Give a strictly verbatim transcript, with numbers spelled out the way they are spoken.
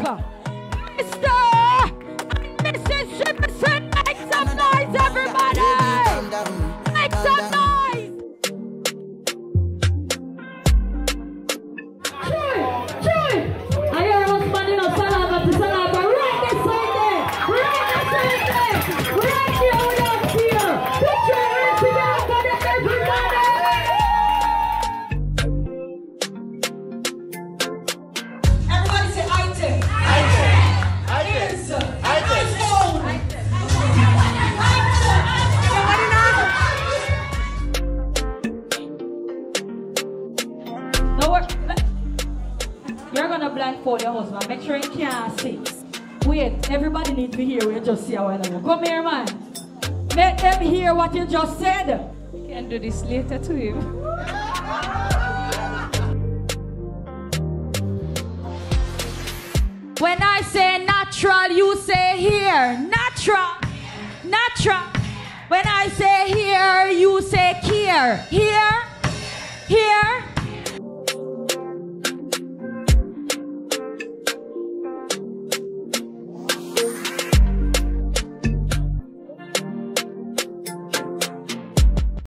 Mister and Missus Jefferson, make some noise, everybody! Make some noise! Joy! Joy! I hear us standing up, Salama to Salama, right this side there! Right this side there! Right here with us here! Put your hands together for them, everybody! Everybody say item. Item. Is. iPhone. No work. You're gonna blindfold your husband. Make sure he can't see. Wait, everybody needs to hear what you just said a while ago. Come here, man. Make them hear what you just said. We can do this later to him. When I say natural, you say here. Natural. Natural. When I say here, you say here. Here. Here.